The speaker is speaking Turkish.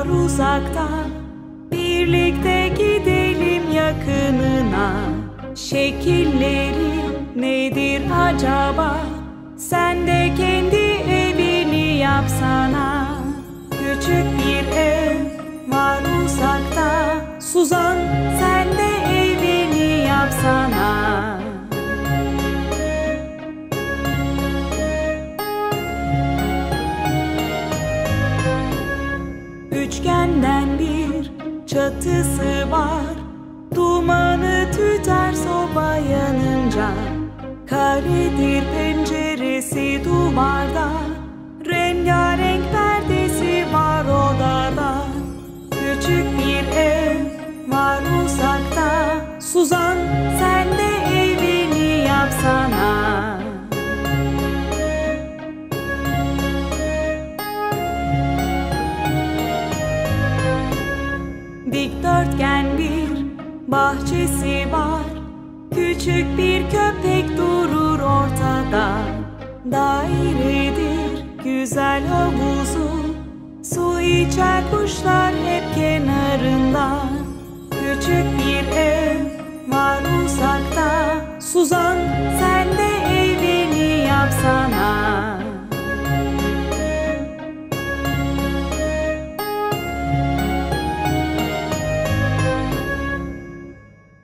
var uzakta. Birlikte gidelim yakınına. Şekilleri nedir acaba? Sen de kendi evini yapsana. Küçük bir ev var uzakta. Suzan, sen de evini yapsana. Üçgenden bir çatısı var. Dumanı tüter soba yanınca. Karedir penceresi duvarda. Rengarenk perdesi var odada. Küçük bir ev var uzakta. Suzan, sen de evini yapsana. Dikdörtgen bir bahçesi var. Küçük bir köpek durur ortada. Dairedir güzel havuzu. Su içer kuşlar hep kenarında. Küçük bir ev var uzakta. Suzan, sen de evini yapsana.